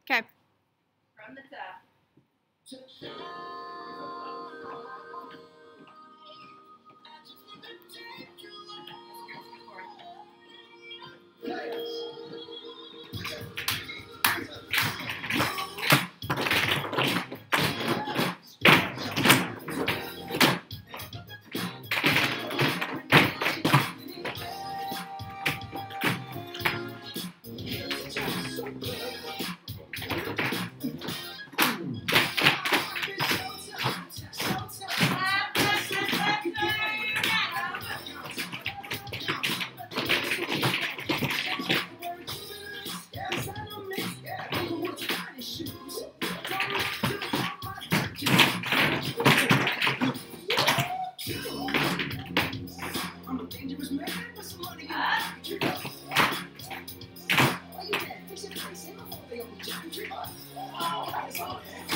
Okay. From the top. I'm a dangerous man with some money in my pocket. Oh, you can't fix it, I say my fault, they only jump. Oh, that's all.